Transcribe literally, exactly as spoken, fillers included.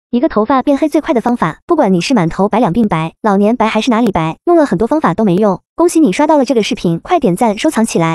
一个头发变黑最快的方法，不管你是满头白两鬓白、老年白还是哪里白，用了很多方法都没用。恭喜你刷到了这个视频，快点赞收藏起来。